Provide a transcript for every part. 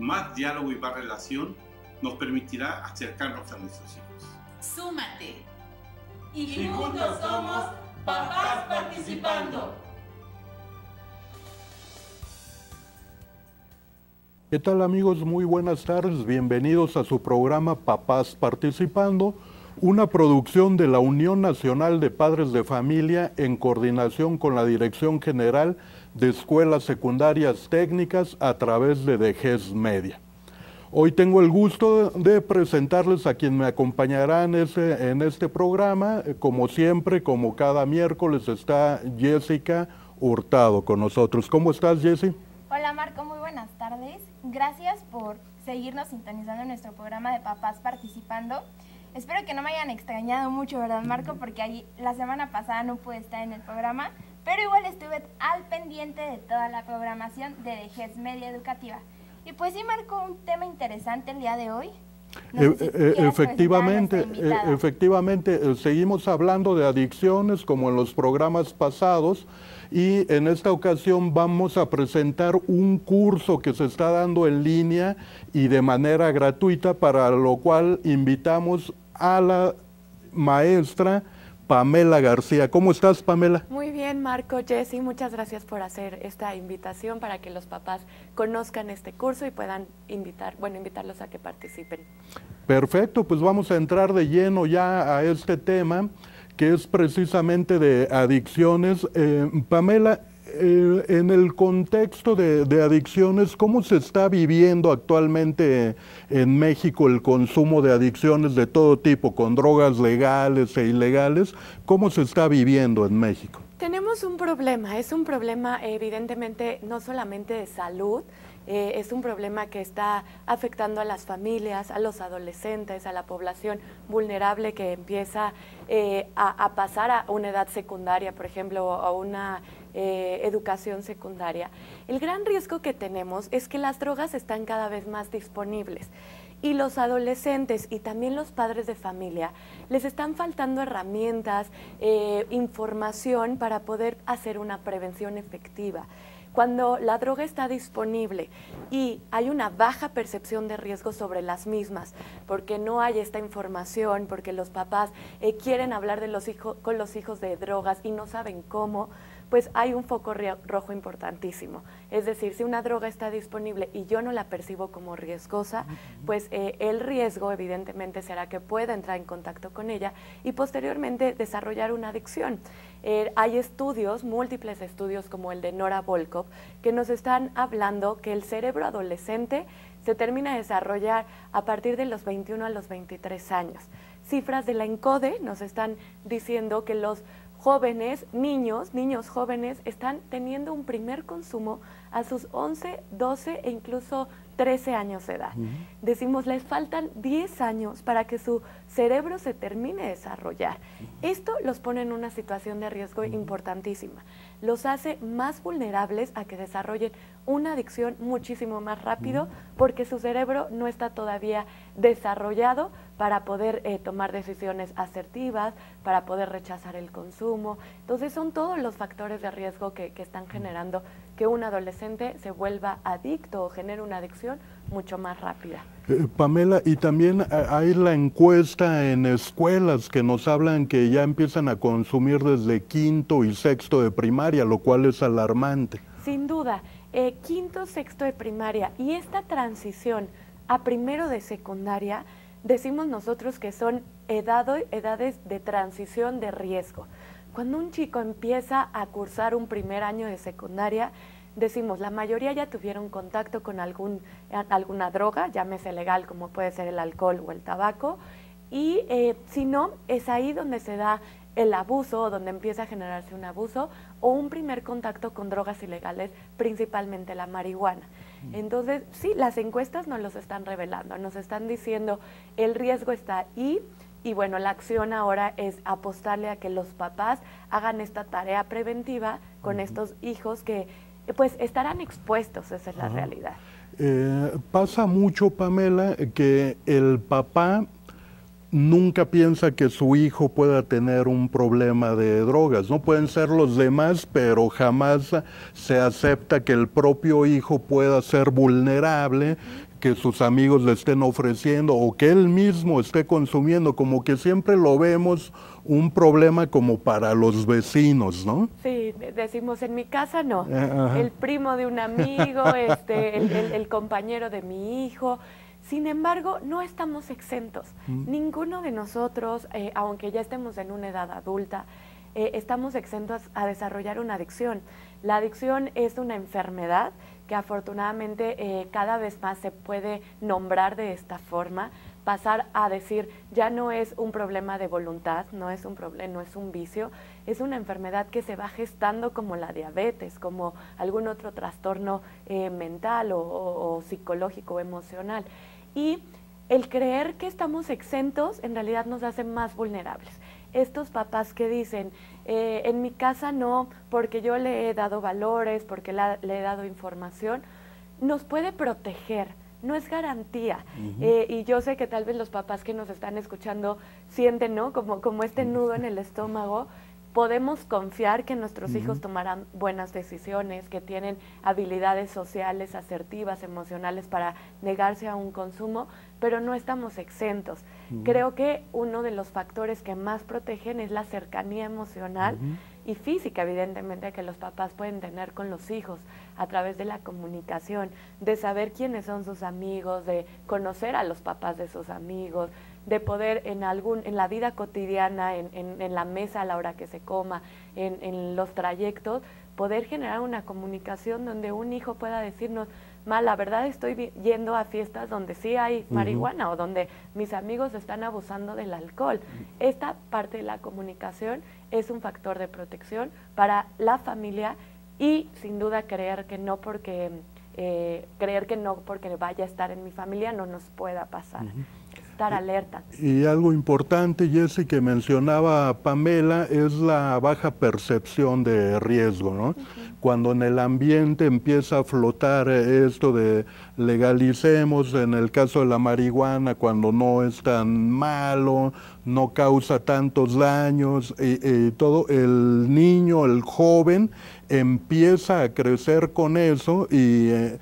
más diálogo y más relación nos permitirá acercarnos a nuestros hijos. Súmate. Y juntos somos Papás Participando. ¿Qué tal, amigos? Muy buenas tardes. Bienvenidos a su programa Papás Participando, una producción de la Unión Nacional de Padres de Familia en coordinación con la Dirección General de Escuelas Secundarias Técnicas a través de DGES Media. Hoy tengo el gusto de presentarles a quien me acompañará en este programa. Como siempre, como cada miércoles, está Jessica Hurtado con nosotros. ¿Cómo estás, Jessy? Hola, Marco, muy buenas tardes. Gracias por seguirnos sintonizando en nuestro programa de Papás Participando. Espero que no me hayan extrañado mucho, ¿verdad, Marco? Porque la semana pasada no pude estar en el programa, pero igual estuve al pendiente de toda la programación de DGES Media Educativa. Y pues sí, Marco, un tema interesante el día de hoy. No sé si efectivamente, seguimos hablando de adicciones como en los programas pasados, y en esta ocasión vamos a presentar un curso que se está dando en línea y de manera gratuita, para lo cual invitamos a la maestra Pamela García. ¿Cómo estás, Pamela? Muy bien, Marco, Jessy, muchas gracias por hacer esta invitación para que los papás conozcan este curso y puedan invitarlos a que participen. Perfecto, pues vamos a entrar de lleno ya a este tema, que es precisamente de adicciones. Pamela, en el contexto de adicciones, ¿cómo se está viviendo actualmente en México el consumo de adicciones de todo tipo, con drogas legales e ilegales? ¿Cómo se está viviendo en México? Tenemos un problema, es un problema evidentemente no solamente de salud, es un problema que está afectando a las familias, a los adolescentes, a la población vulnerable que empieza a pasar a una edad secundaria, por ejemplo, a una educación secundaria. El gran riesgo que tenemos es que las drogas están cada vez más disponibles y los adolescentes y también los padres de familia les están faltando herramientas, información para poder hacer una prevención efectiva. Cuando la droga está disponible y hay una baja percepción de riesgo sobre las mismas, porque no hay esta información, porque los papás quieren hablar con los hijos de drogas y no saben cómo, pues hay un foco rojo importantísimo. Es decir, si una droga está disponible y yo no la percibo como riesgosa, pues el riesgo evidentemente será que pueda entrar en contacto con ella y posteriormente desarrollar una adicción. Hay estudios, múltiples estudios como el de Nora Volkow, que nos están hablando que el cerebro adolescente se termina de desarrollar a partir de los 21 a los 23 años. Cifras de la ENCODE nos están diciendo que los jóvenes, niños jóvenes, están teniendo un primer consumo a sus 11, 12 e incluso 13 años de edad. Decimos, les faltan 10 años para que su cerebro se termine de desarrollar. Esto los pone en una situación de riesgo importantísima. Los hace más vulnerables a que desarrollen una adicción muchísimo más rápido, porque su cerebro no está todavía desarrollado para poder tomar decisiones asertivas, para poder rechazar el consumo. Entonces son todos los factores de riesgo que están generando que un adolescente se vuelva adicto o genere una adicción mucho más rápida. Pamela, y también hay la encuesta en escuelas que nos hablan que ya empiezan a consumir desde quinto y sexto de primaria, lo cual es alarmante. Sin duda, quinto, sexto de primaria y esta transición a primero de secundaria, decimos nosotros que son edades de transición de riesgo. Cuando un chico empieza a cursar un primer año de secundaria, decimos, la mayoría ya tuvieron contacto con alguna droga, llámese legal como puede ser el alcohol o el tabaco, y si no, es ahí donde se da el abuso, donde empieza a generarse un abuso o un primer contacto con drogas ilegales, principalmente la marihuana. Entonces, sí, las encuestas nos los están revelando, nos están diciendo el riesgo está ahí. Y bueno, la acción ahora es apostarle a que los papás hagan esta tarea preventiva con estos hijos que pues estarán expuestos, esa es la realidad. Pasa mucho, Pamela, que el papá nunca piensa que su hijo pueda tener un problema de drogas. No pueden ser los demás, pero jamás se acepta que el propio hijo pueda ser vulnerable que sus amigos le estén ofreciendo o que él mismo esté consumiendo, como que siempre lo vemos un problema como para los vecinos, ¿no? Sí, decimos en mi casa no, el primo de un amigo, el compañero de mi hijo. Sin embargo, no estamos exentos. Ninguno de nosotros, aunque ya estemos en una edad adulta, estamos exentos a desarrollar una adicción. La adicción es una enfermedad que afortunadamente cada vez más se puede nombrar de esta forma, pasar a decir ya no es un problema de voluntad, no es un problema, no es un vicio, es una enfermedad que se va gestando como la diabetes, como algún otro trastorno mental o psicológico o emocional. Y el creer que estamos exentos en realidad nos hace más vulnerables. Estos papás que dicen, en mi casa no, porque yo le he dado valores, porque le he dado información, nos puede proteger, no es garantía. Y yo sé que tal vez los papás que nos están escuchando sienten, ¿no?, como este nudo en el estómago. Podemos confiar que nuestros hijos tomarán buenas decisiones, que tienen habilidades sociales, asertivas, emocionales para negarse a un consumo, pero no estamos exentos. Creo que uno de los factores que más protegen es la cercanía emocional y física, evidentemente, que los papás pueden tener con los hijos a través de la comunicación, de saber quiénes son sus amigos, de conocer a los papás de sus amigos, de poder en la vida cotidiana, en la mesa a la hora que se coma, en los trayectos, poder generar una comunicación donde un hijo pueda decirnos, la verdad estoy yendo a fiestas donde sí hay marihuana o donde mis amigos están abusando del alcohol. Esta parte de la comunicación es un factor de protección para la familia y sin duda creer que no porque vaya a estar en mi familia no nos pueda pasar. Estar alerta. Y algo importante, Jessy, que mencionaba Pamela, es la baja percepción de riesgo, ¿no? Cuando en el ambiente empieza a flotar esto de legalicemos, en el caso de la marihuana, cuando no es tan malo, no causa tantos daños, y todo, el niño, el joven, empieza a crecer con eso y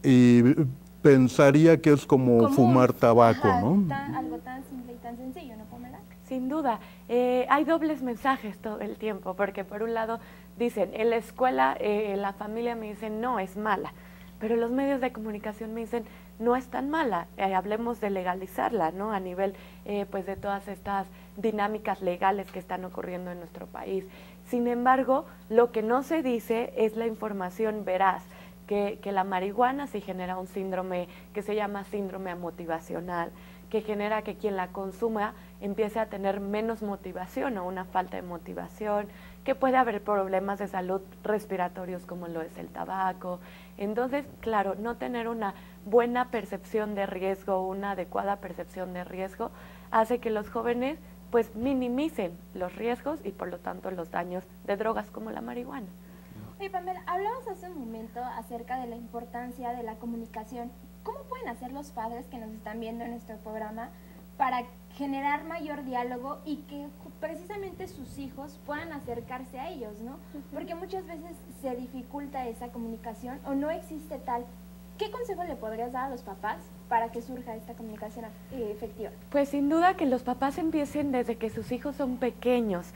pensaría que es como fumar tabaco, ¿no? Algo tan simple y tan sencillo, ¿no, Pamela? Sin duda. Hay dobles mensajes todo el tiempo, porque por un lado dicen, en la escuela, la familia me dice, no, es mala, pero los medios de comunicación me dicen, no es tan mala, hablemos de legalizarla, ¿no? A nivel, pues, de todas estas dinámicas legales que están ocurriendo en nuestro país. Sin embargo, lo que no se dice es la información veraz, que la marihuana sí genera un síndrome que se llama síndrome amotivacional, que genera que quien la consuma empiece a tener menos motivación o una falta de motivación, que puede haber problemas de salud respiratorios como lo es el tabaco. Entonces, claro, no tener una buena percepción de riesgo, una adecuada percepción de riesgo, hace que los jóvenes pues minimicen los riesgos y por lo tanto los daños de drogas como la marihuana. Oye, Pamela, hablamos hace un momento acerca de la importancia de la comunicación. ¿Cómo pueden hacer los padres que nos están viendo en nuestro programa para generar mayor diálogo y que precisamente sus hijos puedan acercarse a ellos, ¿no? Porque muchas veces se dificulta esa comunicación o no existe tal. ¿Qué consejo le podrías dar a los papás para que surja esta comunicación efectiva? Pues sin duda que los papás empiecen desde que sus hijos son pequeños.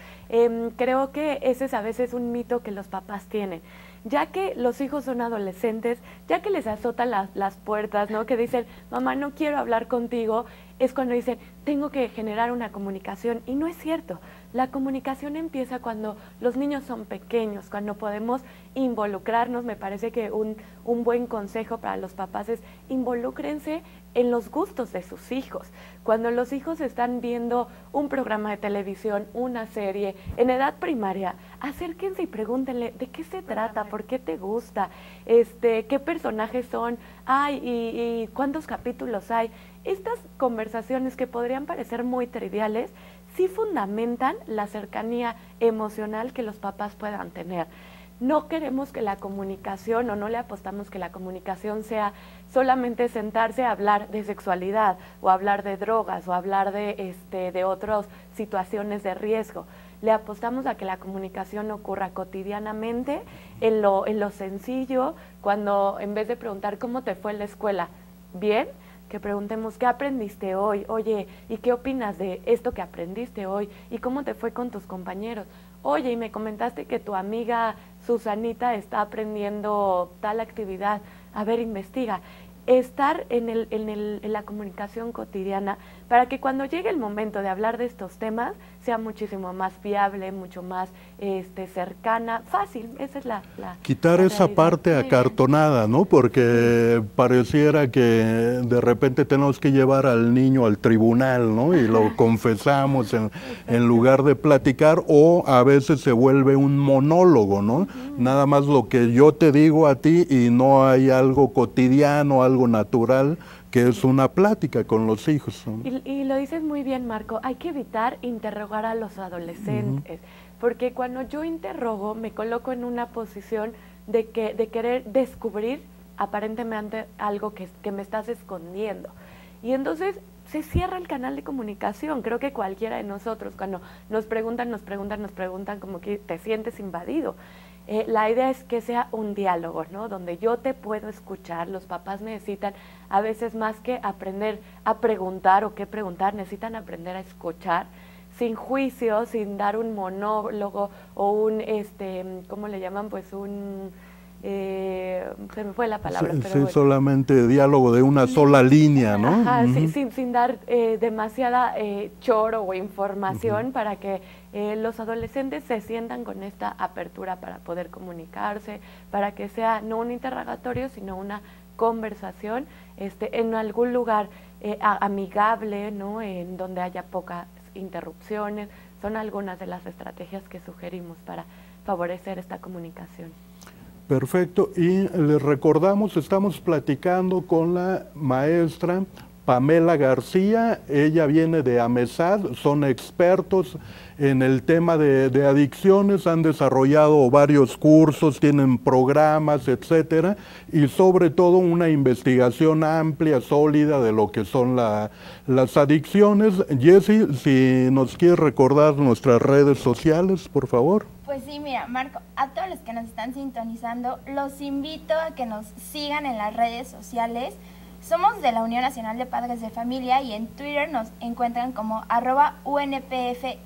Creo que ese es a veces un mito que los papás tienen. Ya que los hijos son adolescentes, ya que les azotan las puertas, ¿no? Que dicen, mamá, no quiero hablar contigo, es cuando dicen, tengo que generar una comunicación. Y no es cierto. La comunicación empieza cuando los niños son pequeños, cuando podemos involucrarnos. Me parece que un buen consejo para los papás es involúcrense en los gustos de sus hijos. Cuando los hijos están viendo un programa de televisión, una serie, en edad primaria, acérquense y pregúntenle de qué se trata, por qué te gusta, qué personajes son, y cuántos capítulos hay. Estas conversaciones que podrían parecer muy triviales, sí fundamentan la cercanía emocional que los papás puedan tener. No queremos que la comunicación, o no le apostamos que la comunicación sea solamente sentarse a hablar de sexualidad, o hablar de drogas, o hablar de otras situaciones de riesgo. Le apostamos a que la comunicación ocurra cotidianamente, en lo sencillo, cuando en vez de preguntar cómo te fue en la escuela, bien, que preguntemos qué aprendiste hoy, oye, ¿y qué opinas de esto que aprendiste hoy? ¿Y cómo te fue con tus compañeros? Oye, y me comentaste que tu amiga Susanita está aprendiendo tal actividad. A ver, investiga. Estar en la comunicación cotidiana para que cuando llegue el momento de hablar de estos temas sea muchísimo más viable, mucho más cercana, fácil. Esa es la quitar esa parte acartonada, ¿no? Porque pareciera que de repente tenemos que llevar al niño al tribunal, ¿no? Y lo confesamos en lugar de platicar, o a veces se vuelve un monólogo, ¿no? Nada más lo que yo te digo a ti y no hay algo cotidiano, algo natural, que es una plática con los hijos, ¿no? Y lo dices muy bien, Marco, hay que evitar interrogar a los adolescentes, porque cuando yo interrogo me coloco en una posición de querer descubrir aparentemente algo que me estás escondiendo. Y entonces se cierra el canal de comunicación. Creo que cualquiera de nosotros, cuando nos preguntan, como que te sientes invadido. La idea es que sea un diálogo, ¿no? Donde yo te puedo escuchar. Los papás necesitan, a veces más que aprender a preguntar o qué preguntar, necesitan aprender a escuchar sin juicio, sin dar un monólogo o un, ¿cómo le llaman? Pues un... se me fue la palabra. Sí, pero sí, bueno. Solamente diálogo de una sola línea, ¿no? Ajá, sin dar demasiada choro o información para que los adolescentes se sientan con esta apertura para poder comunicarse, para que sea no un interrogatorio, sino una conversación en algún lugar amigable, ¿no? En donde haya pocas interrupciones. Son algunas de las estrategias que sugerimos para favorecer esta comunicación. Perfecto, y les recordamos, estamos platicando con la maestra Pamela García. Ella viene de AMESAD, son expertos en el tema de adicciones, han desarrollado varios cursos, tienen programas, etcétera, y sobre todo una investigación amplia, sólida de lo que son las adicciones. Jessie, si nos quieres recordar nuestras redes sociales, por favor. Pues sí, mira, Marco, a todos los que nos están sintonizando, los invito a que nos sigan en las redes sociales. Somos de la Unión Nacional de Padres de Familia y en Twitter nos encuentran como @UNPF-MX,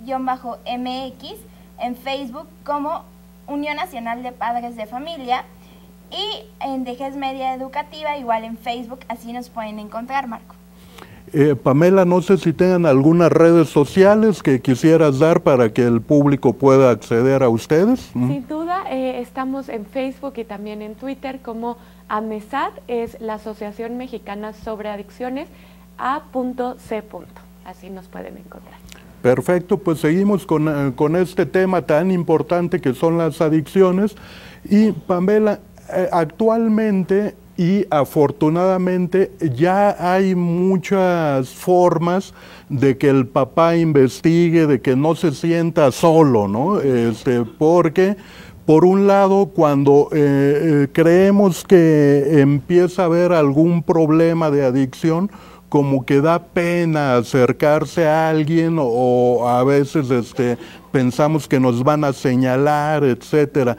en Facebook como Unión Nacional de Padres de Familia y en Dejez Media Educativa, igual en Facebook, así nos pueden encontrar, Marco. Pamela, no sé si tengan algunas redes sociales que quisieras dar para que el público pueda acceder a ustedes. Sin duda, estamos en Facebook y también en Twitter como AMESAD, es la Asociación Mexicana sobre Adicciones, A.C. Así nos pueden encontrar. Perfecto, pues seguimos con este tema tan importante que son las adicciones. Y Pamela, actualmente y afortunadamente ya hay muchas formas de que el papá investigue, de que no se sienta solo, ¿no? Porque por un lado, cuando creemos que empieza a haber algún problema de adicción, como que da pena acercarse a alguien o a veces pensamos que nos van a señalar, etcétera.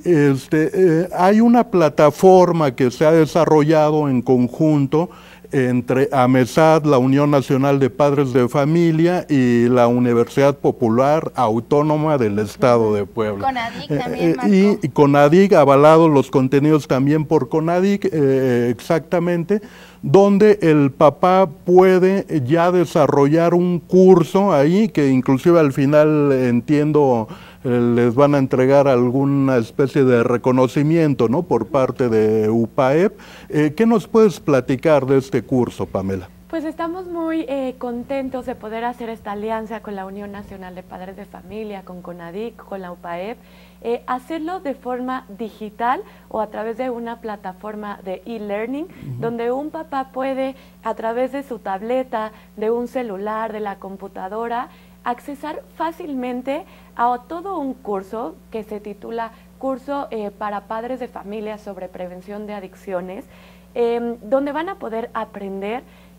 Hay una plataforma que se ha desarrollado en conjunto entre AMESAD, la Unión Nacional de Padres de Familia, y la Universidad Popular Autónoma del Estado de Puebla. CONADIC también, Marco. Y CONADIC, avalados los contenidos también por CONADIC, exactamente, donde el papá puede ya desarrollar un curso ahí, que inclusive al final entiendo les van a entregar alguna especie de reconocimiento, ¿no?, por parte de UPAEP. ¿Qué nos puedes platicar de este curso, Pamela? Pues estamos muy contentos de poder hacer esta alianza con la Unión Nacional de Padres de Familia, con CONADIC, con la UPAEP, hacerlo de forma digital o a través de una plataforma de e-learning, donde un papá puede, a través de su tableta, de un celular, de la computadora, accesar fácilmente a todo un curso que se titula Curso para Padres de Familia sobre Prevención de Adicciones, donde van a poder aprender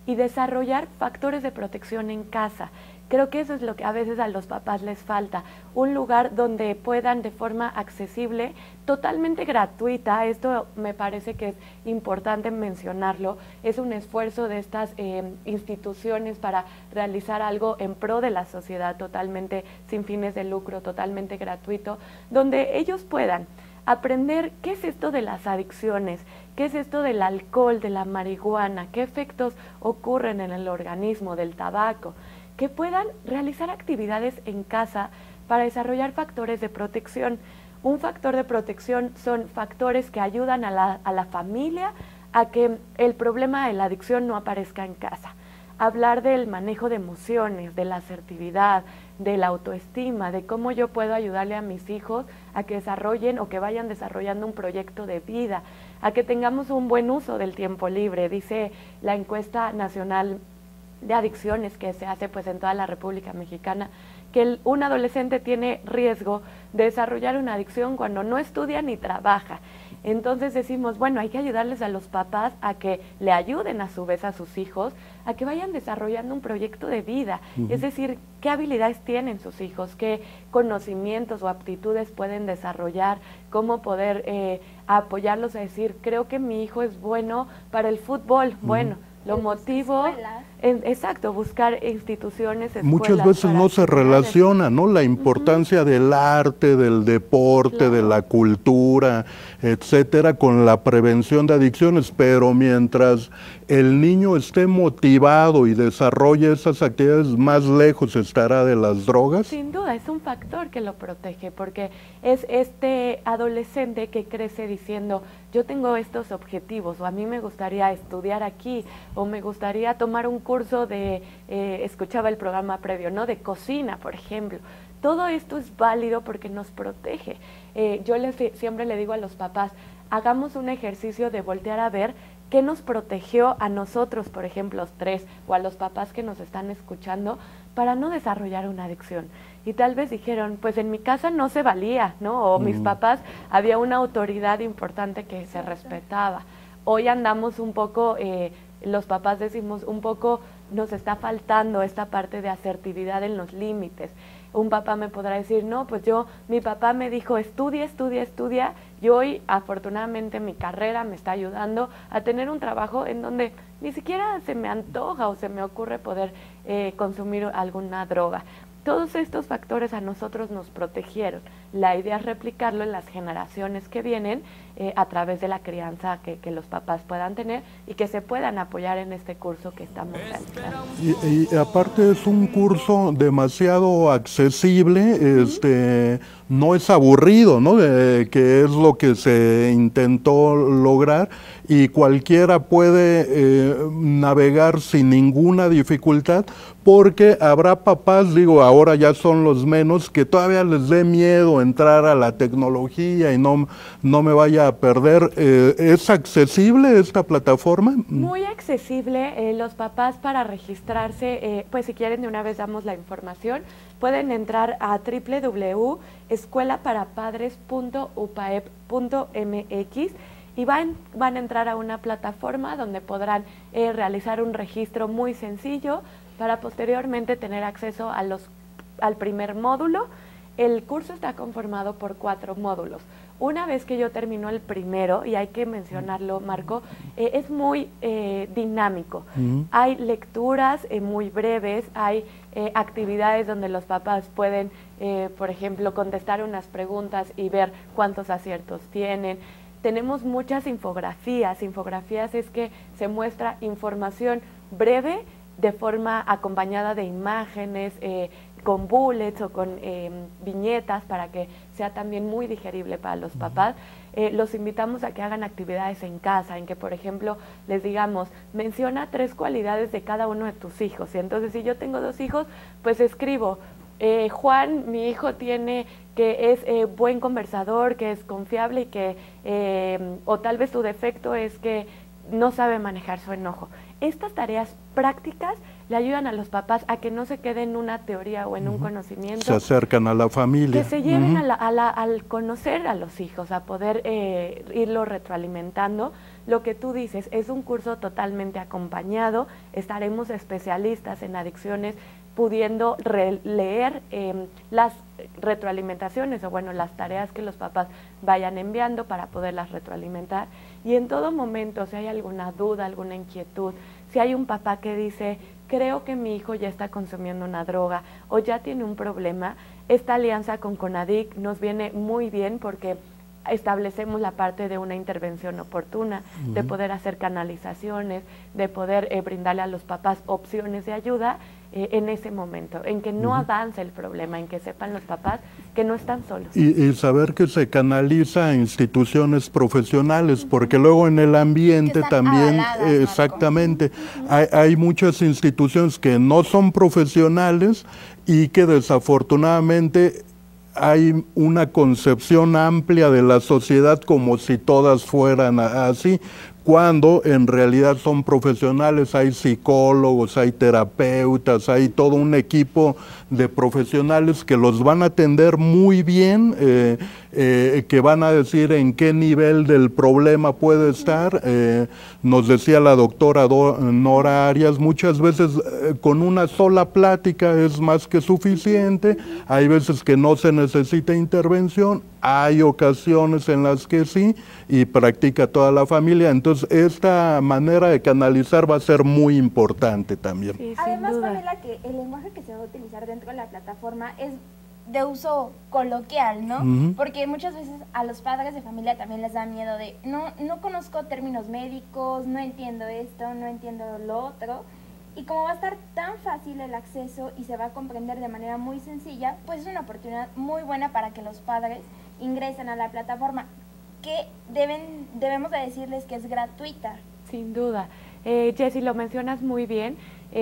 y desarrollar factores de protección en casa. Creo que eso es lo que a veces a los papás les falta, un lugar donde puedan de forma accesible, totalmente gratuita. Esto me parece que es importante mencionarlo, es un esfuerzo de estas instituciones para realizar algo en pro de la sociedad, totalmente sin fines de lucro, totalmente gratuito, donde ellos puedan aprender qué es esto de las adicciones, qué es esto del alcohol, de la marihuana, qué efectos ocurren en el organismo, del tabaco, que puedan realizar actividades en casa para desarrollar factores de protección. Un factor de protección son factores que ayudan a la familia a que el problema de la adicción no aparezca en casa. Hablar del manejo de emociones, de la asertividad, de la autoestima, de cómo yo puedo ayudarle a mis hijos a que desarrollen o que vayan desarrollando un proyecto de vida, a que tengamos un buen uso del tiempo libre. Dice la encuesta nacional de adicciones que se hace pues en toda la República Mexicana, que un adolescente tiene riesgo de desarrollar una adicción cuando no estudia ni trabaja. Entonces decimos, bueno, hay que ayudarles a los papás a que le ayuden a su vez a sus hijos, a que vayan desarrollando un proyecto de vida. Es decir, qué habilidades tienen sus hijos, qué conocimientos o aptitudes pueden desarrollar, cómo poder apoyarlos a decir, creo que mi hijo es bueno para el fútbol. Bueno, lo motivo, exacto, buscar instituciones, escuelas. Muchas veces no se relaciona, ¿no? La importancia del arte, del deporte, de la cultura, etcétera, con la prevención de adicciones, pero mientras el niño esté motivado y desarrolle esas actividades, más lejos estará de las drogas. Sin duda, es un factor que lo protege, porque es este adolescente que crece diciendo, yo tengo estos objetivos, o a mí me gustaría estudiar aquí, o me gustaría tomar un curso de, escuchaba el programa previo, ¿no?, de cocina, por ejemplo. Todo esto es válido porque nos protege. Yo siempre le digo a los papás, hagamos un ejercicio de voltear a ver qué nos protegió a nosotros, por ejemplo, los tres, o a los papás que nos están escuchando, para no desarrollar una adicción. Y tal vez dijeron, pues en mi casa no se valía, ¿no? O mis papás, había una autoridad importante que se respetaba. Hoy andamos un poco, los papás decimos, un poco nos está faltando esta parte de asertividad en los límites. Un papá me podrá decir, no, pues mi papá me dijo, estudia, estudia, estudia, y hoy afortunadamente mi carrera me está ayudando a tener un trabajo en donde ni siquiera se me antoja o se me ocurre poder consumir alguna droga. Todos estos factores a nosotros nos protegieron. La idea es replicarlo en las generaciones que vienen a través de la crianza que los papás puedan tener y que se puedan apoyar en este curso que estamos realizando. Y aparte es un curso demasiado accesible, no es aburrido, ¿no? Que es lo que se intentó lograr, y cualquiera puede navegar sin ninguna dificultad, porque habrá papás, digo, ahora ya son los menos, que todavía les dé miedo entrar a la tecnología y no me vaya a perder. ¿Es accesible esta plataforma? Muy accesible. Los papás, para registrarse, pues si quieren de una vez damos la información, pueden entrar a www.escuelaparapadres.upaep.mx y van a entrar a una plataforma donde podrán realizar un registro muy sencillo para posteriormente tener acceso al primer módulo. El curso está conformado por 4 módulos. Una vez que yo termino el primero, y hay que mencionarlo, Marco, es muy dinámico. Hay lecturas muy breves, hay actividades donde los papás pueden, por ejemplo, contestar unas preguntas y ver cuántos aciertos tienen. Tenemos muchas infografías. Infografías es que se muestra información breve de forma acompañada de imágenes, con bullets o con viñetas, para que sea también muy digerible para los papás. Los invitamos a que hagan actividades en casa, en que, por ejemplo, les digamos, menciona 3 cualidades de cada uno de tus hijos. Y entonces, si yo tengo 2 hijos, pues escribo, Juan, mi hijo, que es buen conversador, que es confiable y que, o tal vez su defecto es que no sabe manejar su enojo. Estas tareas prácticas le ayudan a los papás a que no se queden en una teoría o en un conocimiento. Se acercan a la familia. Que se lleven al conocer a los hijos, a poder irlo retroalimentando. Lo que tú dices, es un curso totalmente acompañado, estaremos especialistas en adicciones pudiendo leer las retroalimentaciones o bueno, las tareas que los papás vayan enviando para poderlas retroalimentar. Y en todo momento, si hay alguna duda, alguna inquietud, si hay un papá que dice, creo que mi hijo ya está consumiendo una droga o ya tiene un problema, esta alianza con CONADIC nos viene muy bien porque establecemos la parte de una intervención oportuna, de poder hacer canalizaciones, de poder brindarle a los papás opciones de ayuda en ese momento, en que no avance el problema, en que sepan los papás que no están solos. Y saber que se canaliza a instituciones profesionales, porque luego en el ambiente también, exactamente, hay muchas instituciones que no son profesionales y que desafortunadamente hay una concepción amplia de la sociedad como si todas fueran así, cuando en realidad son profesionales, hay psicólogos, hay terapeutas, hay todo un equipo de profesionales que los van a atender muy bien, que van a decir en qué nivel del problema puede estar. Nos decía la doctora Nora Arias, muchas veces con una sola plática es más que suficiente, hay veces que no se necesita intervención, hay ocasiones en las que sí, y practica toda la familia. Entonces, esta manera de canalizar va a ser muy importante también. Sí, además, Pamela, que el lenguaje que se va a utilizar dentro de la plataforma es de uso coloquial, ¿no? Porque muchas veces a los padres de familia también les da miedo de, no conozco términos médicos, no entiendo esto, no entiendo lo otro. Y como va a estar tan fácil el acceso y se va a comprender de manera muy sencilla, pues es una oportunidad muy buena para que los padres ingresen a la plataforma, que debemos de decirles que es gratuita. Sin duda. Jessy, lo mencionas muy bien,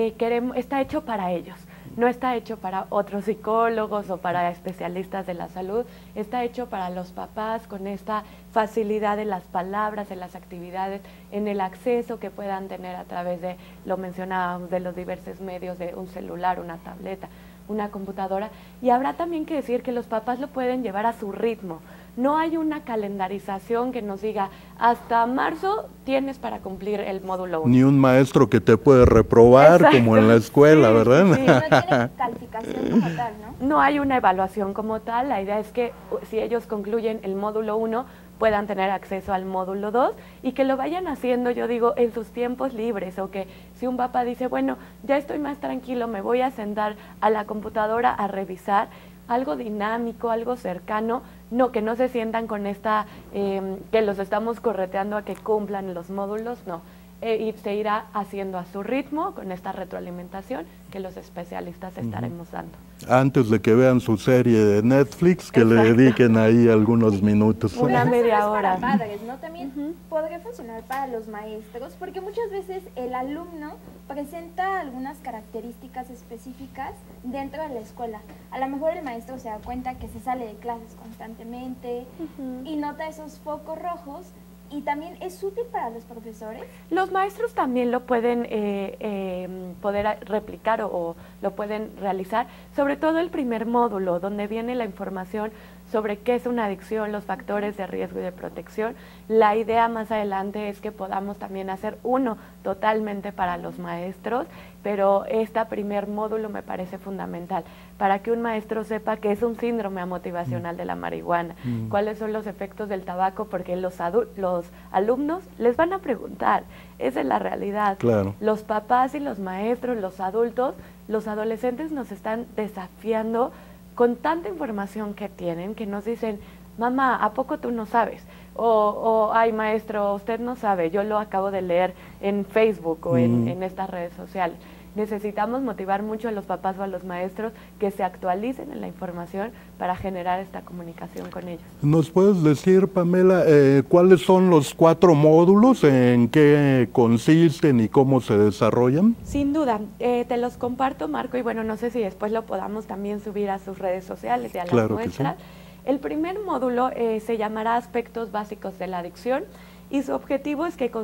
está hecho para ellos. No está hecho para otros psicólogos o para especialistas de la salud, está hecho para los papás con esta facilidad de las palabras, en las actividades, en el acceso que puedan tener a través de, lo mencionábamos, de los diversos medios, de un celular, una tableta, una computadora. Y habrá también que decir que los papás lo pueden llevar a su ritmo. No hay una calendarización que nos diga, hasta marzo tienes para cumplir el módulo 1. Ni un maestro que te puede reprobar. Exacto. Como en la escuela, sí, ¿verdad? Sí, no tiene calificación como tal, ¿no? No hay una evaluación como tal. La idea es que si ellos concluyen el módulo 1, puedan tener acceso al módulo 2 y que lo vayan haciendo, yo digo, en sus tiempos libres, o que si un papá dice, bueno, ya estoy más tranquilo, me voy a sentar a la computadora a revisar, algo dinámico, algo cercano, no, que no se sientan con esta, que los estamos correteando a que cumplan los módulos, no. Y se irá haciendo a su ritmo con esta retroalimentación que los especialistas estaremos dando. Antes de que vean su serie de Netflix, que le dediquen ahí algunos minutos. Una media hora. Para padres, ¿no? También podría funcionar para los maestros, porque muchas veces el alumno presenta algunas características específicas dentro de la escuela. A lo mejor el maestro se da cuenta que se sale de clases constantemente y nota esos focos rojos. ¿Y también es útil para los profesores? Los maestros también lo pueden poder replicar o lo pueden realizar, sobre todo el primer módulo, donde viene la información sobre qué es una adicción, los factores de riesgo y de protección. La idea más adelante es que podamos también hacer uno totalmente para los maestros, pero este primer módulo me parece fundamental para que un maestro sepa que es un síndrome motivacional de la marihuana, cuáles son los efectos del tabaco, porque los alumnos les van a preguntar, esa es la realidad. Claro. Los papás y los maestros, los adultos, los adolescentes nos están desafiando con tanta información que tienen, que nos dicen, mamá, ¿a poco tú no sabes? O ay, maestro, usted no sabe, yo lo acabo de leer en Facebook o en estas redes sociales. Necesitamos motivar mucho a los papás o a los maestros que se actualicen en la información para generar esta comunicación con ellos. ¿Nos puedes decir, Pamela, cuáles son los 4 módulos, en qué consisten y cómo se desarrollan? Sin duda, te los comparto, Marco, y bueno, no sé si después lo podamos también subir a sus redes sociales y a las nuestras. Sí. El primer módulo se llamará Aspectos Básicos de la Adicción, y su objetivo es que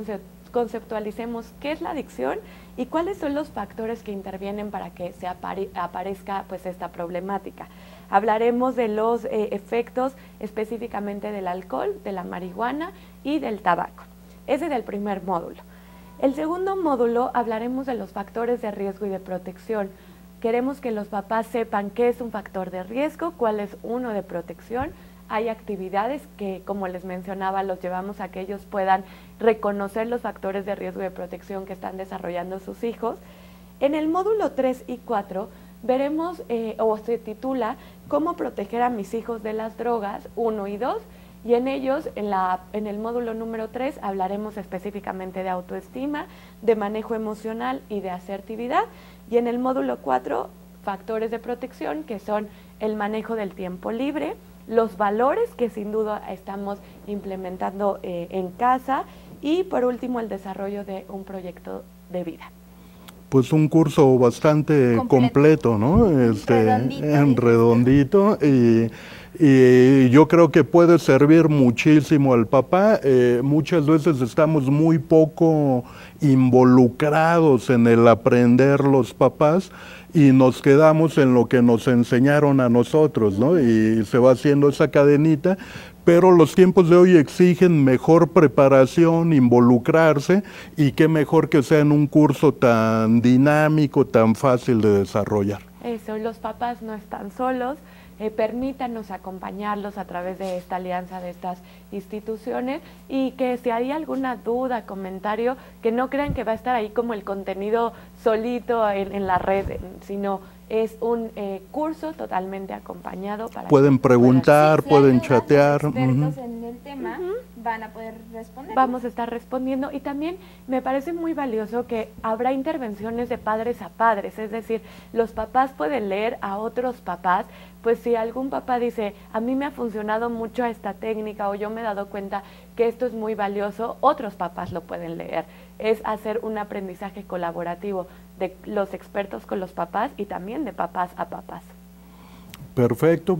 conceptualicemos qué es la adicción y cuáles son los factores que intervienen para que se aparezca pues esta problemática. Hablaremos de los efectos específicamente del alcohol, de la marihuana y del tabaco. Ese es el primer módulo. El segundo módulo hablaremos de los factores de riesgo y de protección. Queremos que los papás sepan qué es un factor de riesgo, cuál es uno de protección. Hay actividades que, como les mencionaba, los llevamos a que ellos puedan reconocer los factores de riesgo y de protección que están desarrollando sus hijos. En el módulo 3 y 4 veremos, o se titula, ¿Cómo proteger a mis hijos de las drogas? 1 y 2. Y en ellos, en el módulo número 3, hablaremos específicamente de autoestima, de manejo emocional y de asertividad. Y en el módulo 4, factores de protección, que son el manejo del tiempo libre, los valores que sin duda estamos implementando en casa y por último el desarrollo de un proyecto de vida. Pues un curso bastante completo, ¿no? Redondito y yo creo que puede servir muchísimo al papá. Muchas veces estamos muy poco involucrados en el aprender los papás y nos quedamos en lo que nos enseñaron a nosotros, ¿no? Y se va haciendo esa cadenita, pero los tiempos de hoy exigen mejor preparación, involucrarse, y qué mejor que sea en un curso tan dinámico, tan fácil de desarrollar. Eso, los papás no están solos. Permítanos acompañarlos a través de esta alianza de estas instituciones y que si hay alguna duda, comentario, que no crean que va a estar ahí como el contenido solito en la red, sino es un curso totalmente acompañado. Pueden preguntar, pueden chatear. Expertos en el tema van a poder responder. Vamos a estar respondiendo y también me parece muy valioso que habrá intervenciones de padres a padres, es decir, los papás pueden leer a otros papás. Pues si algún papá dice, a mí me ha funcionado mucho esta técnica o yo me he dado cuenta que esto es muy valioso, otros papás lo pueden leer. Es hacer un aprendizaje colaborativo de los expertos con los papás y también de papás a papás. Perfecto.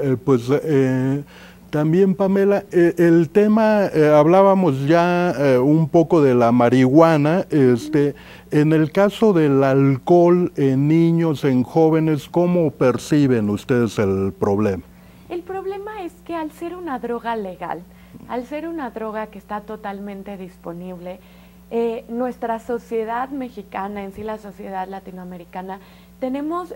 También, Pamela, el tema, hablábamos ya un poco de la marihuana. En el caso del alcohol en niños, en jóvenes, ¿cómo perciben ustedes el problema? El problema es que al ser una droga legal, al ser una droga que está totalmente disponible, nuestra sociedad mexicana, en sí la sociedad latinoamericana, tenemos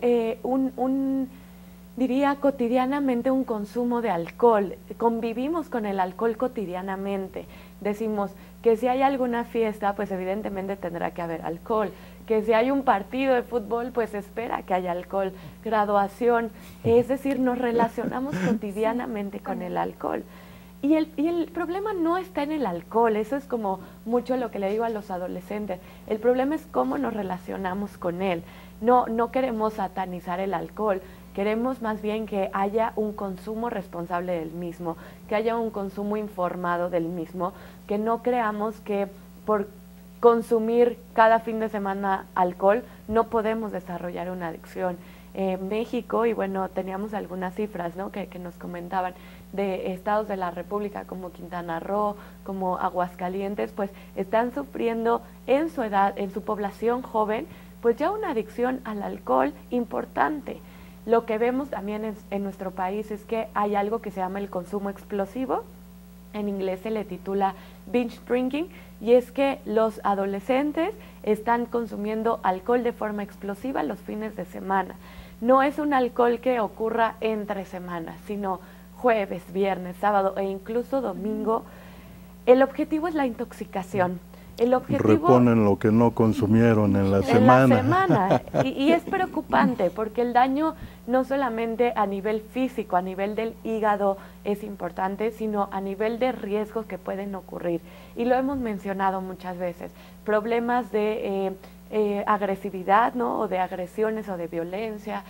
diría cotidianamente un consumo de alcohol, convivimos con el alcohol cotidianamente, decimos que si hay alguna fiesta, pues evidentemente tendrá que haber alcohol, que si hay un partido de fútbol, pues espera que haya alcohol, graduación, es decir, nos relacionamos cotidianamente con el alcohol. Y el problema no está en el alcohol, eso es como mucho lo que le digo a los adolescentes, el problema es cómo nos relacionamos con él, no queremos satanizar el alcohol, queremos más bien que haya un consumo responsable del mismo, que haya un consumo informado del mismo, que no creamos que por consumir cada fin de semana alcohol no podemos desarrollar una adicción. México, y bueno, teníamos algunas cifras, ¿no?, que nos comentaban de estados de la República como Quintana Roo, como Aguascalientes, pues están sufriendo en su edad, en su población joven, pues ya una adicción al alcohol importante. Lo que vemos también en nuestro país es que hay algo que se llama el consumo explosivo, en inglés se le titula binge drinking, y es que los adolescentes están consumiendo alcohol de forma explosiva los fines de semana. No es un alcohol que ocurra entre semanas, sino jueves, viernes, sábado e incluso domingo. El objetivo es la intoxicación. El objetivo, reponen lo que no consumieron en la semana. Y es preocupante porque el daño no solamente a nivel físico, a nivel del hígado es importante, sino a nivel de riesgos que pueden ocurrir. Y lo hemos mencionado muchas veces, problemas de agresividad, ¿no?, o de agresiones o de violencia,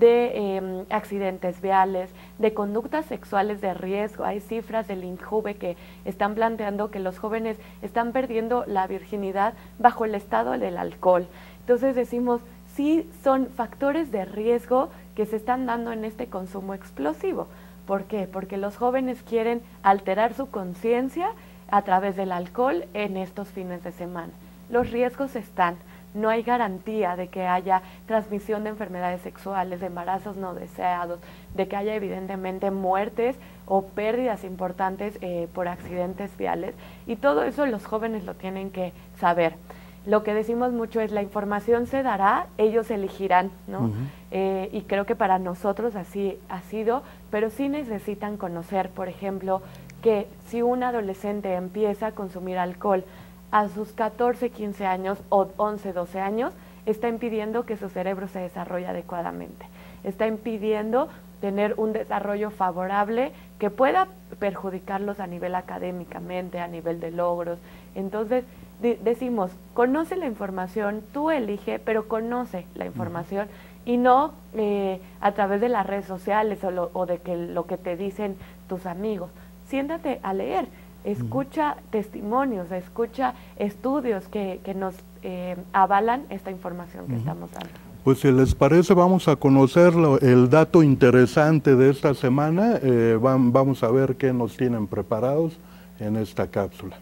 de accidentes viales, de conductas sexuales de riesgo. Hay cifras del INJUVE que están planteando que los jóvenes están perdiendo la virginidad bajo el estado del alcohol. Entonces decimos, sí son factores de riesgo que se están dando en este consumo explosivo. ¿Por qué? Porque los jóvenes quieren alterar su conciencia, a través del alcohol en estos fines de semana. Los riesgos están. No hay garantía de que haya transmisión de enfermedades sexuales, de embarazos no deseados, de que haya evidentemente muertes o pérdidas importantes por accidentes viales. Y todo eso los jóvenes lo tienen que saber. Lo que decimos mucho es la información se dará, ellos elegirán, ¿no? Y creo que para nosotros así ha sido, pero sí necesitan conocer, por ejemplo, que si un adolescente empieza a consumir alcohol a sus 14, 15 años o 11, 12 años, está impidiendo que su cerebro se desarrolle adecuadamente. Está impidiendo tener un desarrollo favorable que pueda perjudicarlos a nivel académicamente, a nivel de logros. Entonces, decimos, conoce la información, tú elige, pero conoce la información y no a través de las redes sociales o de lo que te dicen tus amigos. Siéntate a leer. Escucha testimonios, escucha estudios que nos avalan esta información que estamos dando. Pues si les parece, vamos a conocer el dato interesante de esta semana. Vamos a ver qué nos tienen preparados en esta cápsula.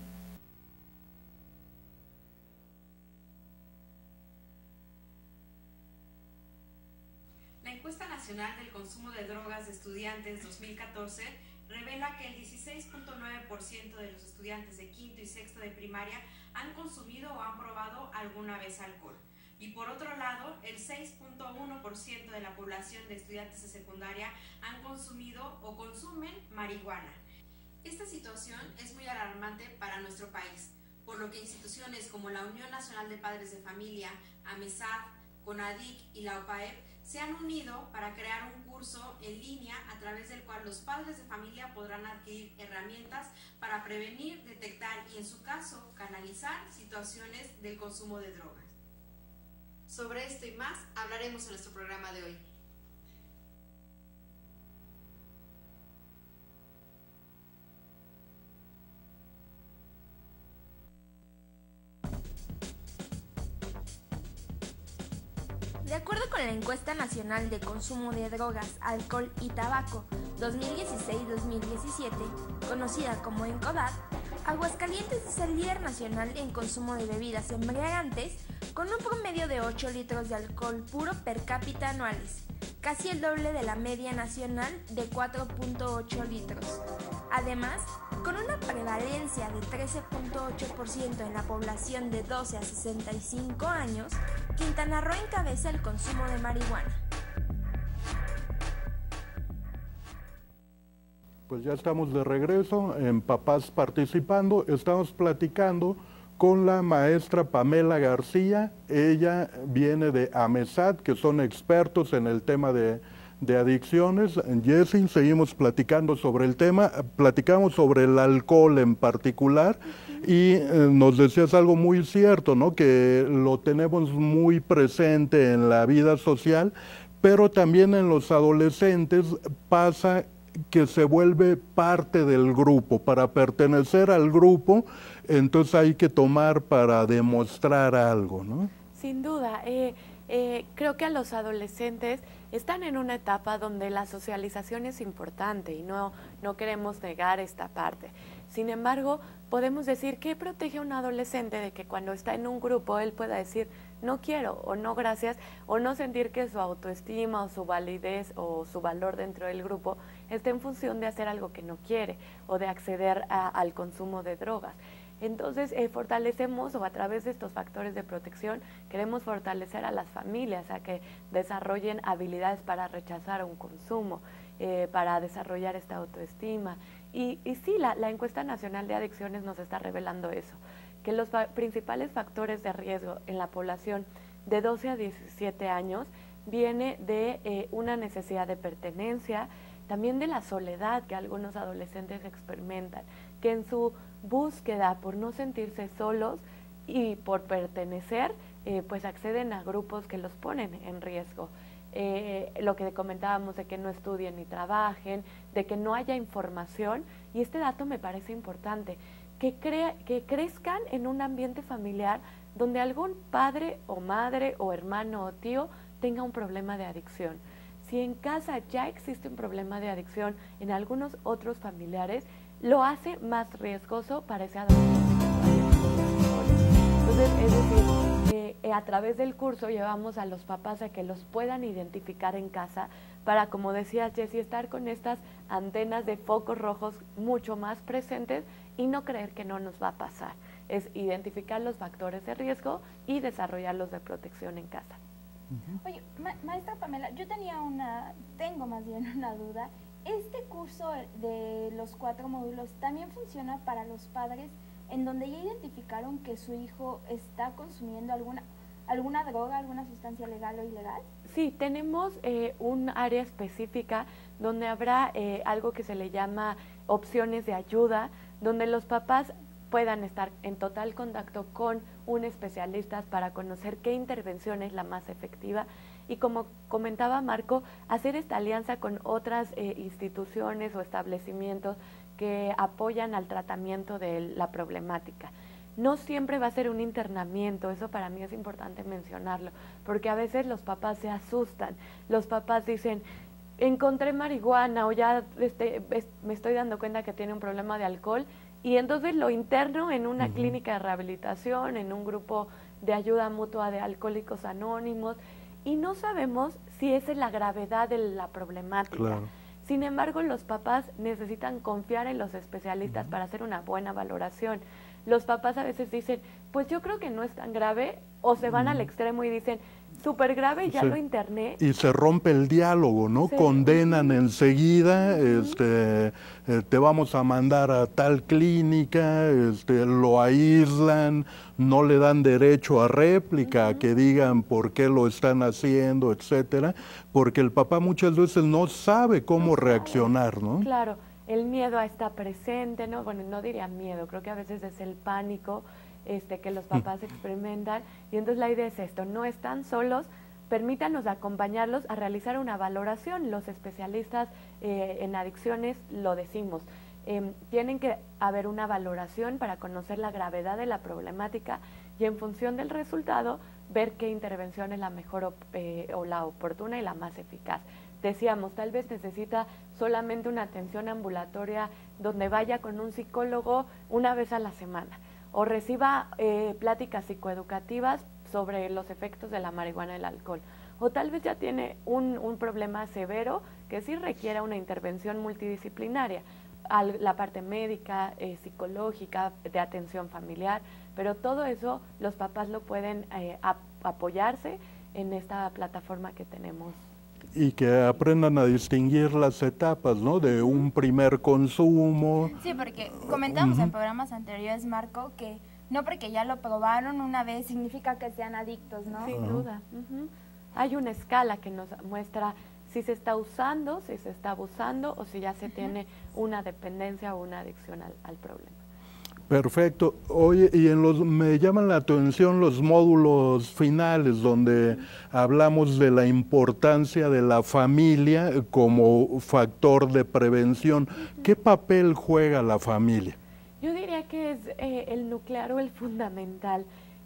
La encuesta nacional del consumo de drogas de estudiantes 2014 revela que el 16.9% de los estudiantes de quinto y sexto de primaria han consumido o han probado alguna vez alcohol. Y por otro lado, el 6.1% de la población de estudiantes de secundaria han consumido o consumen marihuana. Esta situación es muy alarmante para nuestro país, por lo que instituciones como la Unión Nacional de Padres de Familia, AMESAD, CONADIC y la OPAEP se han unido para crear un curso en línea a través del cual los padres de familia podrán adquirir herramientas para prevenir, detectar y, en su caso, canalizar situaciones del consumo de drogas. Sobre esto y más hablaremos en nuestro programa de hoy. De acuerdo con la Encuesta Nacional de Consumo de Drogas, Alcohol y Tabaco 2016-2017, conocida como ENCODAT, Aguascalientes es el líder nacional en consumo de bebidas embriagantes, con un promedio de 8 litros de alcohol puro per cápita anuales, casi el doble de la media nacional de 4.8 litros. Además, con una prevalencia de 13.8% en la población de 12 a 65 años, Quintana Roo encabeza el consumo de marihuana. Pues ya estamos de regreso en Papás Participando. Estamos platicando con la maestra Pamela García. Ella viene de AMESAD, que son expertos en el tema de adicciones. Jessy, seguimos platicando sobre el tema. Platicamos sobre el alcohol en particular y nos decías algo muy cierto, ¿no? Que lo tenemos muy presente en la vida social, pero también en los adolescentes pasa que se vuelve parte del grupo. Para pertenecer al grupo, entonces hay que tomar para demostrar algo, ¿no? Sin duda. Creo que a los adolescentes están en una etapa donde la socialización es importante y no queremos negar esta parte. Sin embargo, podemos decir que protege a un adolescente de que cuando está en un grupo él pueda decir no quiero o no gracias, o no sentir que su autoestima o su validez o su valor dentro del grupo esté en función de hacer algo que no quiere o de acceder al consumo de drogas. Entonces, fortalecemos, o a través de estos factores de protección, queremos fortalecer a las familias a que desarrollen habilidades para rechazar un consumo, para desarrollar esta autoestima. Y sí, la encuesta nacional de adicciones nos está revelando eso, que los principales factores de riesgo en la población de 12 a 17 años viene de una necesidad de pertenencia, también de la soledad que algunos adolescentes experimentan, que en su búsqueda por no sentirse solos y por pertenecer, pues acceden a grupos que los ponen en riesgo. Lo que comentábamos de que no estudien ni trabajen, de que no haya información, y este dato me parece importante, que crezcan en un ambiente familiar donde algún padre o madre o hermano o tío tenga un problema de adicción. Si en casa ya existe un problema de adicción en algunos otros familiares, lo hace más riesgoso para ese adolescente que todavía no solo. Entonces, es decir, a través del curso llevamos a los papás a que los puedan identificar en casa para, como decía Jessie, estar con estas antenas de focos rojos mucho más presentes y no creer que no nos va a pasar. Es identificar los factores de riesgo y desarrollarlos de protección en casa. Oye, maestra Pamela, yo tengo más bien una duda. ¿Este curso de los 4 módulos también funciona para los padres en donde ya identificaron que su hijo está consumiendo alguna droga, alguna sustancia legal o ilegal? Sí, tenemos un área específica donde habrá algo que se le llama opciones de ayuda, donde los papás puedan estar en total contacto con un especialista para conocer qué intervención es la más efectiva y, como comentaba Marco, hacer esta alianza con otras instituciones o establecimientos que apoyan al tratamiento de la problemática. No siempre va a ser un internamiento, eso para mí es importante mencionarlo, porque a veces los papás se asustan, los papás dicen, encontré marihuana o ya me estoy dando cuenta que tiene un problema de alcohol, y entonces lo interno en una clínica de rehabilitación, en un grupo de ayuda mutua de Alcohólicos Anónimos, y no sabemos si esa es la gravedad de la problemática. Claro. Sin embargo, los papás necesitan confiar en los especialistas para hacer una buena valoración. Los papás a veces dicen, pues yo creo que no es tan grave, o se van al extremo y dicen, súper grave, ya lo interné. Y se rompe el diálogo, ¿no? Sí. Condenan enseguida, te vamos a mandar a tal clínica, lo aíslan, no le dan derecho a réplica, a que digan por qué lo están haciendo, etcétera, porque el papá muchas veces no sabe cómo reaccionar, ¿no? Claro, el miedo está presente, ¿no? Bueno, no diría miedo, creo que a veces es el pánico que los papás experimentan, y entonces la idea es esto, no están solos, permítanos acompañarlos a realizar una valoración. Los especialistas en adicciones lo decimos, tienen que haber una valoración para conocer la gravedad de la problemática y en función del resultado ver qué intervención es la mejor o la oportuna y la más eficaz. Decíamos, tal vez necesita solamente una atención ambulatoria donde vaya con un psicólogo una vez a la semana, o reciba pláticas psicoeducativas sobre los efectos de la marihuana y el alcohol. O tal vez ya tiene un problema severo que sí requiera una intervención multidisciplinaria, la parte médica, psicológica, de atención familiar, pero todo eso los papás lo pueden apoyarse en esta plataforma que tenemos. Y que aprendan a distinguir las etapas, ¿no? De un primer consumo. Sí, porque comentamos en programas anteriores, Marco, que no porque ya lo probaron una vez significa que sean adictos, ¿no? Sin duda. Hay una escala que nos muestra si se está usando, si se está abusando o si ya se tiene una dependencia o una adicción al problema. Perfecto. Oye, y me llaman la atención los módulos finales donde hablamos de la importancia de la familia como factor de prevención. ¿Qué papel juega la familia? Yo diría que es el nuclear o el fundamental.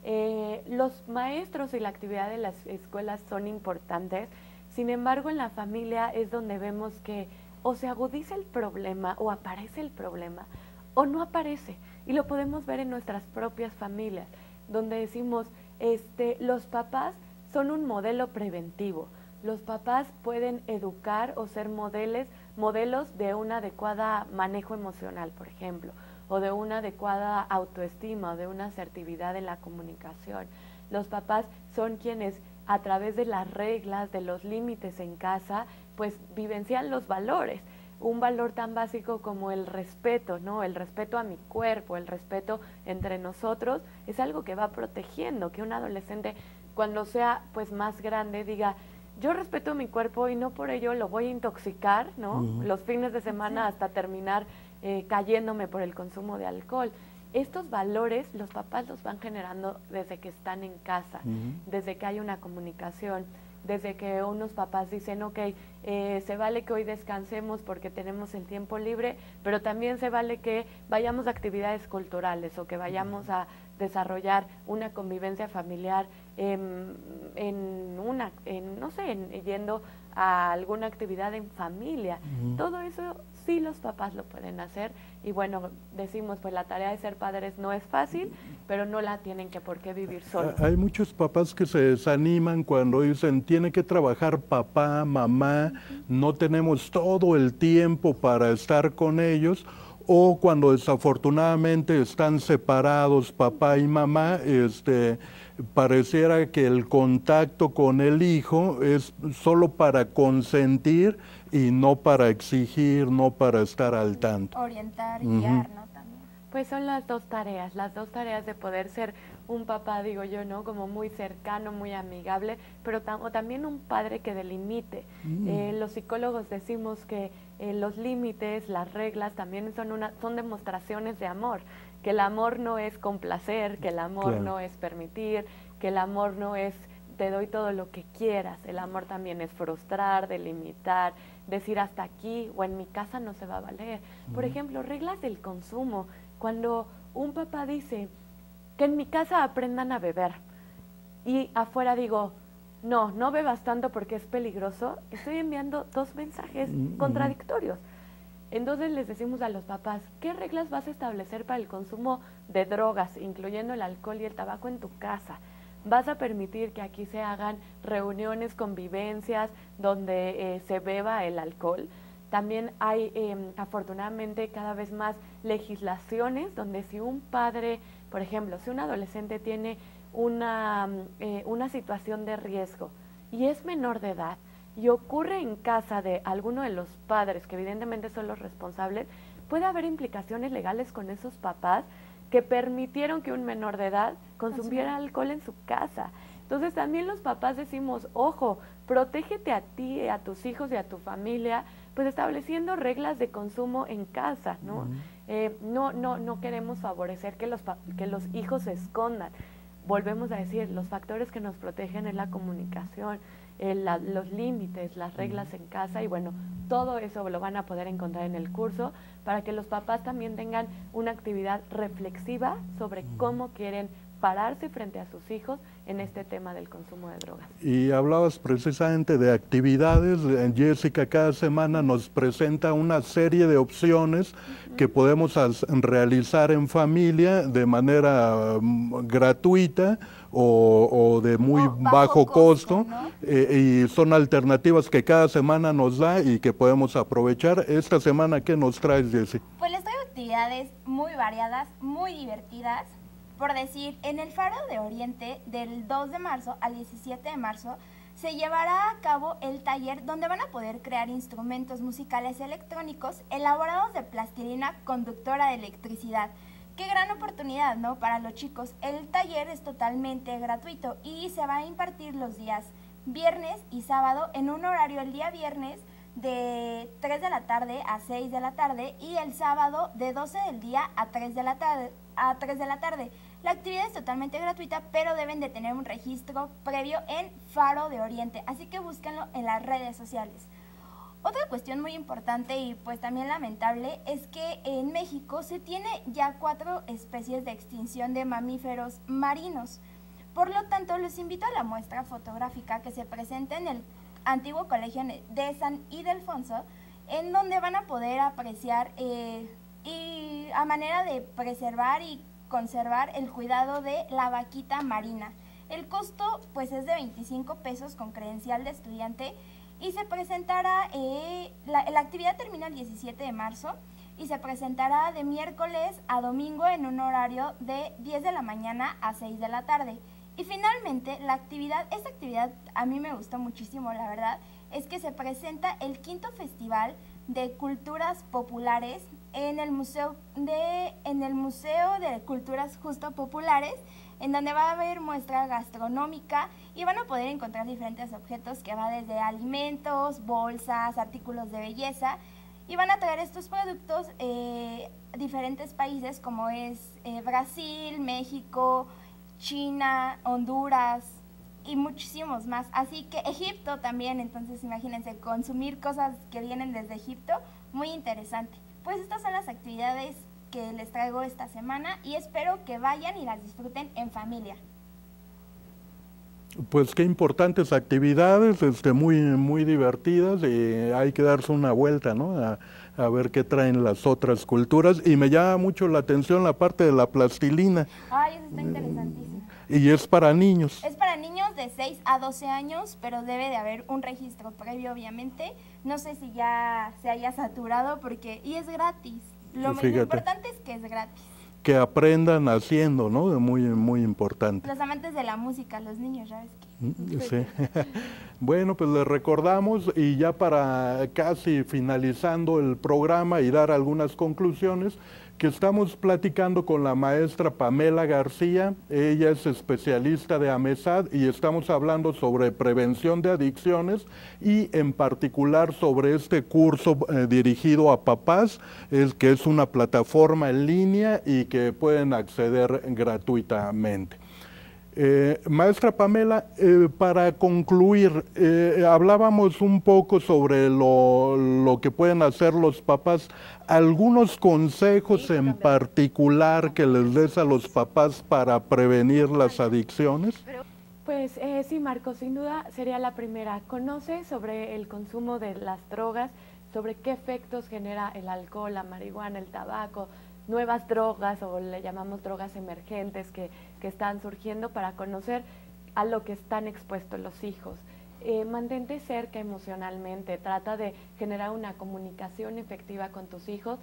Los maestros y la actividad de las escuelas son importantes, sin embargo en la familia es donde vemos que o se agudiza el problema o aparece el problema o no aparece. Y lo podemos ver en nuestras propias familias, donde decimos, los papás son un modelo preventivo. Los papás pueden educar o ser modelos de un adecuado manejo emocional, por ejemplo, o de una adecuada autoestima, o de una asertividad en la comunicación. Los papás son quienes, a través de las reglas, de los límites en casa, pues vivencian los valores. Un valor tan básico como el respeto, ¿no? El respeto a mi cuerpo, el respeto entre nosotros, es algo que va protegiendo, que un adolescente cuando sea pues más grande diga, yo respeto mi cuerpo y no por ello lo voy a intoxicar, ¿no? Los fines de semana hasta terminar cayéndome por el consumo de alcohol. Estos valores los papás los van generando desde que están en casa, desde que hay una comunicación, desde que unos papás dicen, ok, se vale que hoy descansemos porque tenemos el tiempo libre, pero también se vale que vayamos a actividades culturales o que vayamos a desarrollar una convivencia familiar yendo a alguna actividad en familia. Todo eso sí los papás lo pueden hacer y bueno, decimos pues la tarea de ser padres no es fácil, pero no la tienen que por qué vivir solos. Hay muchos papás que se desaniman cuando dicen tiene que trabajar papá, mamá, no tenemos todo el tiempo para estar con ellos, o cuando desafortunadamente están separados papá y mamá, pareciera que el contacto con el hijo es solo para consentir y no para exigir, no para estar al tanto. Orientar, guiar, ¿no? También. Pues son las dos tareas de poder ser un papá, digo yo, ¿no? Como muy cercano, muy amigable, pero también un padre que delimite. Los psicólogos decimos que los límites, las reglas también son demostraciones de amor, que el amor no es complacer, que el amor no es permitir, que el amor no es te doy todo lo que quieras, el amor también es frustrar, delimitar, decir hasta aquí o en mi casa no se va a valer. Por ejemplo, reglas del consumo. Cuando un papá dice que en mi casa aprendan a beber y afuera digo, no bebas tanto porque es peligroso, estoy enviando dos mensajes contradictorios. Entonces les decimos a los papás, ¿qué reglas vas a establecer para el consumo de drogas, incluyendo el alcohol y el tabaco en tu casa? ¿Vas a permitir que aquí se hagan reuniones, convivencias, donde se beba el alcohol? También hay, afortunadamente, cada vez más legislaciones donde si un padre, por ejemplo, si un adolescente tiene una situación de riesgo y es menor de edad y ocurre en casa de alguno de los padres, que evidentemente son los responsables, puede haber implicaciones legales con esos papás que permitieron que un menor de edad consumiera alcohol en su casa. Entonces también los papás decimos, ojo, protégete a ti, a tus hijos y a tu familia, pues estableciendo reglas de consumo en casa, ¿no? No queremos favorecer que los hijos se escondan. Volvemos a decir, los factores que nos protegen es la comunicación, los límites, las reglas en casa y bueno, todo eso lo van a poder encontrar en el curso para que los papás también tengan una actividad reflexiva sobre cómo quieren pararse frente a sus hijos en este tema del consumo de drogas. Y hablabas precisamente de actividades. Jessica cada semana nos presenta una serie de opciones que podemos realizar en familia de manera gratuita o de muy bajo costo, ¿no? Y son alternativas que cada semana nos da y que podemos aprovechar. Esta semana, ¿qué nos traes, Jessica? Pues les traigo actividades muy variadas, muy divertidas. Por decir, en el Faro de Oriente, del 2 de marzo al 17 de marzo, se llevará a cabo el taller donde van a poder crear instrumentos musicales electrónicos elaborados de plastilina conductora de electricidad. Qué gran oportunidad, ¿no?, para los chicos. El taller es totalmente gratuito y se va a impartir los días viernes y sábado en un horario el día viernes de 3 de la tarde a 6 de la tarde y el sábado de 12 del día a 3 de la tarde. La actividad es totalmente gratuita, pero deben de tener un registro previo en Faro de Oriente, así que búsquenlo en las redes sociales. Otra cuestión muy importante y pues también lamentable es que en México se tiene ya 4 especies de extinción de mamíferos marinos. Por lo tanto, los invito a la muestra fotográfica que se presenta en el antiguo colegio de San Ildefonso, en donde van a poder apreciar y a manera de preservar y conservar el cuidado de la vaquita marina. El costo pues es de 25 pesos con credencial de estudiante y se presentará, la actividad termina el 17 de marzo y se presentará de miércoles a domingo en un horario de 10 de la mañana a 6 de la tarde. Y finalmente, esta actividad a mí me gustó muchísimo, la verdad, es que se presenta el 5º Festival de Culturas Populares en el Museo de Culturas Justo Populares, en donde va a haber muestra gastronómica y van a poder encontrar diferentes objetos que va desde alimentos, bolsas, artículos de belleza, y van a traer estos productos diferentes países como es Brasil, México, China, Honduras y muchísimos más. Así que Egipto también, entonces imagínense, consumir cosas que vienen desde Egipto, muy interesante. Pues estas son las actividades que les traigo esta semana y espero que vayan y las disfruten en familia. Pues qué importantes actividades, muy divertidas, y hay que darse una vuelta, ¿no? A ver qué traen las otras culturas, y me llama mucho la atención la parte de la plastilina. Ay, eso está interesantísimo. Y es para niños. Es para niños de 6 a 12 años, pero debe de haber un registro previo, obviamente. No sé si ya se haya saturado, y es gratis. Lo importante es que es gratis. Que aprendan haciendo, ¿no? Muy importante. Los amantes de la música, los niños, ya ves que. Sí. Bueno, pues les recordamos, y ya para casi finalizando el programa y dar algunas conclusiones, que estamos platicando con la maestra Pamela García. Ella es especialista de AMESAD y estamos hablando sobre prevención de adicciones, y en particular sobre este curso dirigido a papás, que es una plataforma en línea y que pueden acceder gratuitamente. Maestra Pamela, para concluir, hablábamos un poco sobre lo que pueden hacer los papás. ¿Algunos consejos en particular que les des a los papás para prevenir las adicciones? Pues sí, Marco, sin duda sería la primera. Conoce sobre el consumo de las drogas, sobre qué efectos genera el alcohol, la marihuana, el tabaco, nuevas drogas, o le llamamos drogas emergentes que están surgiendo, para conocer a lo que están expuestos los hijos. Mantente cerca emocionalmente, trata de generar una comunicación efectiva con tus hijos,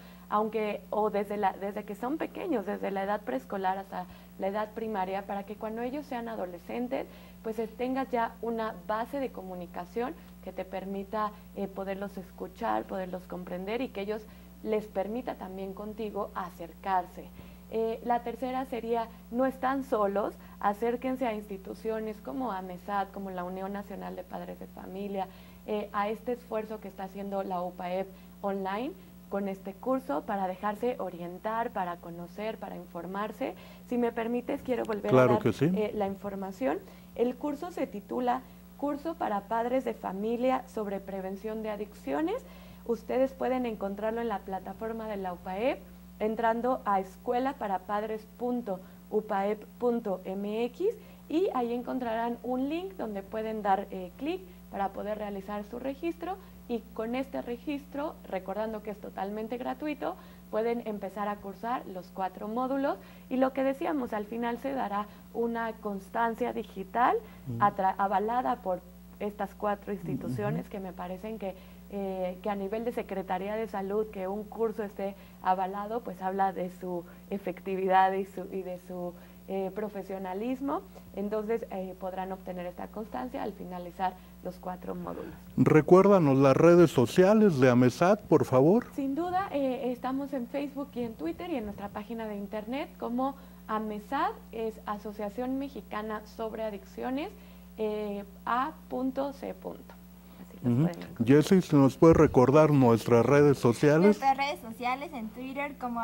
desde que son pequeños, desde la edad preescolar hasta la edad primaria, para que cuando ellos sean adolescentes, pues tengas ya una base de comunicación que te permita poderlos escuchar, poderlos comprender, y que ellos les permita también contigo acercarse. La tercera sería, no están solos, acérquense a instituciones como AMESAD, como la Unión Nacional de Padres de Familia, a este esfuerzo que está haciendo la UPAEP online con este curso, para dejarse orientar, para conocer, para informarse. Si me permites, quiero volver a dar la información. El curso se titula Curso para Padres de Familia sobre Prevención de Adicciones. Ustedes pueden encontrarlo en la plataforma de la UPAEP, entrando a escuelaparapadres.upaep.mx, y ahí encontrarán un link donde pueden dar clic para poder realizar su registro, y con este registro, recordando que es totalmente gratuito, pueden empezar a cursar los 4 módulos, y lo que decíamos, al final se dará una constancia digital avalada por estas 4 instituciones, que me parecen que a nivel de Secretaría de Salud, que un curso esté avalado, pues habla de su efectividad y de su profesionalismo. Entonces podrán obtener esta constancia al finalizar los 4 módulos. Recuérdanos las redes sociales de AMESAD, por favor. Sin duda, estamos en Facebook y en Twitter, y en nuestra página de internet como AMESAD, es Asociación Mexicana sobre Adicciones, A.C. Jessy, ¿se nos puede recordar nuestras redes sociales? Nuestras redes sociales en Twitter como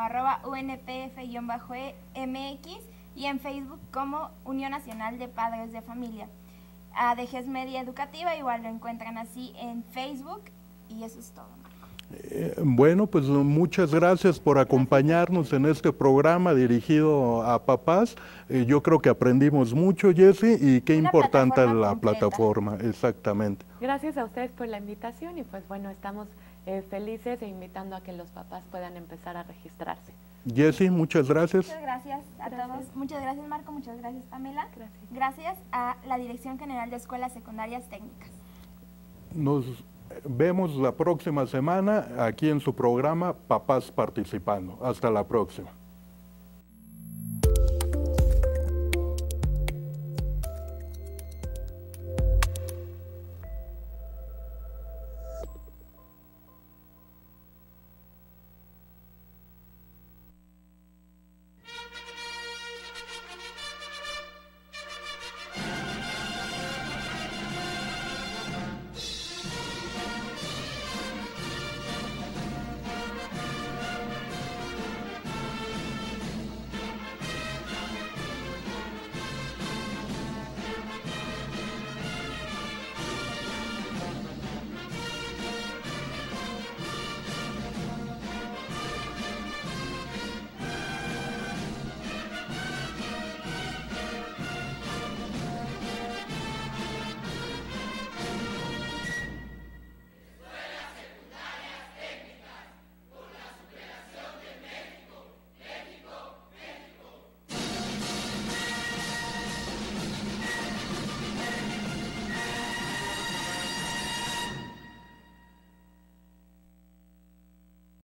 @UNPF-MX, y en Facebook como Unión Nacional de Padres de Familia. ADGES Media Educativa igual lo encuentran así en Facebook, y eso es todo, Marco. Bueno, pues muchas gracias por acompañarnos en este programa dirigido a papás. Yo creo que aprendimos mucho, Jessy, y qué importante es la plataforma, exactamente. Gracias a ustedes por la invitación, y pues bueno, estamos felices e invitando a que los papás puedan empezar a registrarse. Jessy, muchas gracias. Muchas gracias a todos. Muchas gracias, Marco. Muchas gracias, Pamela. Gracias a la Dirección General de Escuelas Secundarias Técnicas. Nos vemos la próxima semana aquí en su programa Papás Participando. Hasta la próxima.